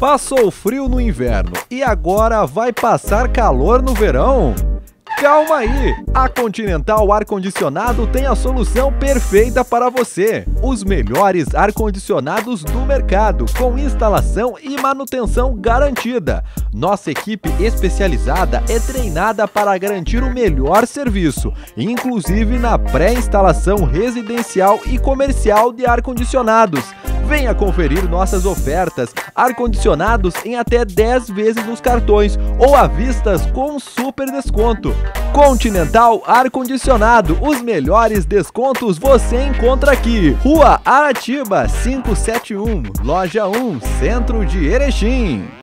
Passou frio no inverno e agora vai passar calor no verão? Calma aí! A Continental Ar-Condicionado tem a solução perfeita para você. Os melhores ar-condicionados do mercado, com instalação e manutenção garantida. Nossa equipe especializada é treinada para garantir o melhor serviço, inclusive na pré-instalação residencial e comercial de ar-condicionados. Venha conferir nossas ofertas, ar-condicionados em até 10 vezes nos cartões ou à vistas com super desconto. Continental Ar-Condicionado, os melhores descontos você encontra aqui. Rua Aratiba 571, Loja 1, Centro de Erechim.